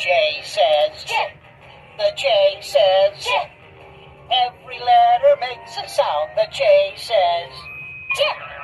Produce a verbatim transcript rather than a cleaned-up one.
J says J. The J says J. Every letter makes a sound. The J